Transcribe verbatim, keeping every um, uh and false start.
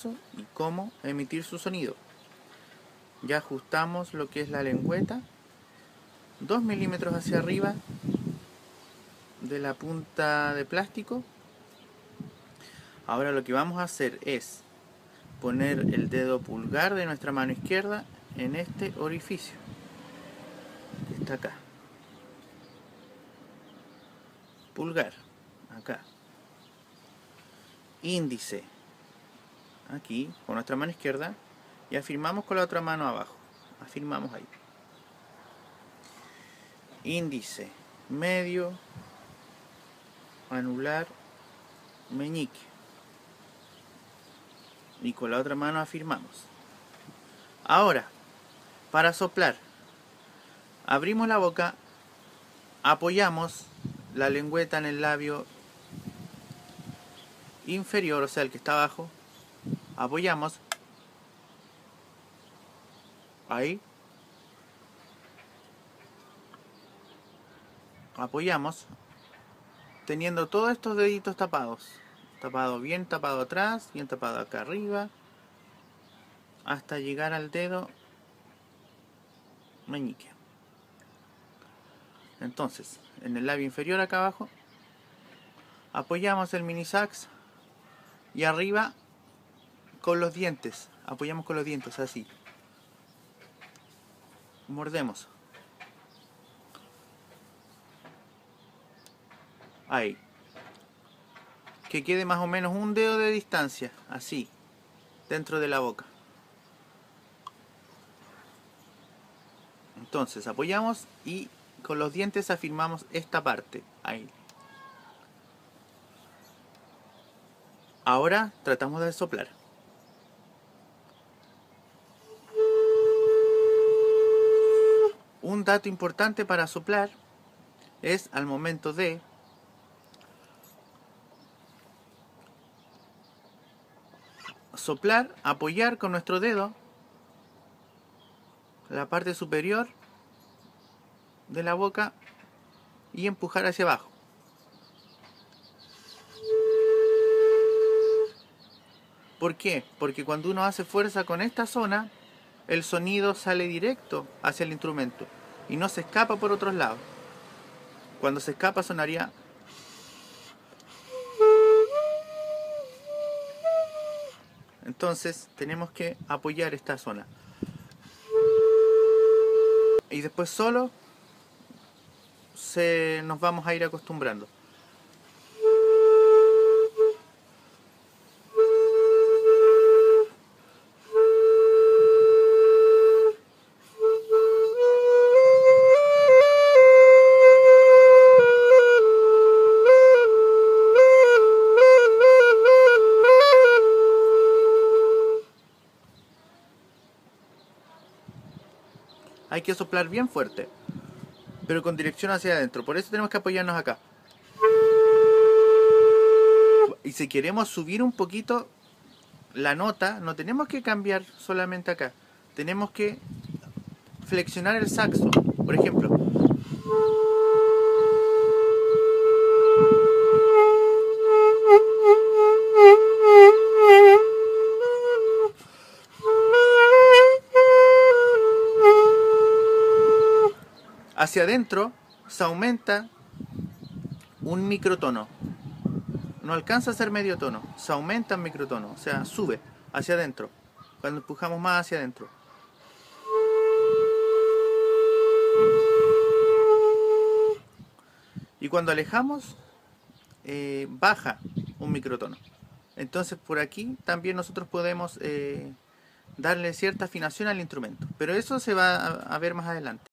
paso y cómo emitir su sonido. Ya ajustamos lo que es la lengüeta, dos milímetros hacia arriba de la punta de plástico. Ahora lo que vamos a hacer es poner el dedo pulgar de nuestra mano izquierda en este orificio que está acá. Pulgar, acá. Índice, aquí, con nuestra mano izquierda, y afirmamos con la otra mano abajo. Afirmamos ahí. Índice, medio, anular, meñique. Y con la otra mano afirmamos. Ahora, para soplar, abrimos la boca, apoyamos la lengüeta en el labio inferior, o sea, el que está abajo. Apoyamos. Ahí. Apoyamos. Teniendo todos estos deditos tapados. Tapado bien tapado atrás, bien tapado acá arriba. Hasta llegar al dedo meñique. Entonces, en el labio inferior acá abajo, apoyamos el mini sax y arriba con los dientes. Apoyamos con los dientes, así. Mordemos. Ahí. Que quede más o menos un dedo de distancia, así, dentro de la boca. Entonces apoyamos y con los dientes afirmamos esta parte, ahí. Ahora tratamos de soplar. Un dato importante para soplar es al momento de soplar, apoyar con nuestro dedo la parte superior de la boca y empujar hacia abajo. ¿Por qué? Porque cuando uno hace fuerza con esta zona, el sonido sale directo hacia el instrumento y no se escapa por otros lados. Cuando se escapa sonaría... Entonces tenemos que apoyar esta zona. Y después solo se, nos vamos a ir acostumbrando. Hay que soplar bien fuerte, pero con dirección hacia adentro. Por eso tenemos que apoyarnos acá. Y si queremos subir un poquito la nota, no tenemos que cambiar solamente acá. Tenemos que flexionar el saxo. Por ejemplo. Hacia adentro se aumenta un microtono. No alcanza a ser medio tono, se aumenta en microtono, o sea, sube hacia adentro. Cuando empujamos más hacia adentro. Y cuando alejamos, eh, baja un microtono. Entonces por aquí también nosotros podemos eh, darle cierta afinación al instrumento. Pero eso se va a, a ver más adelante.